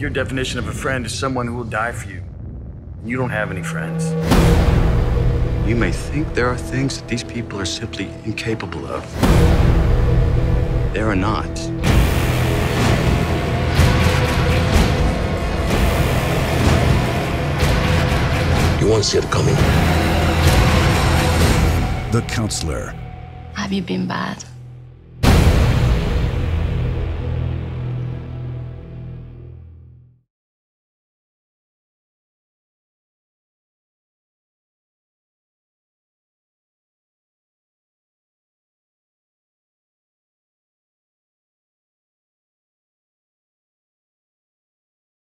Your definition of a friend is someone who will die for you. You don't have any friends. You may think there are things that these people are simply incapable of. They are not. You won't see it coming. The Counselor. Have you been bad?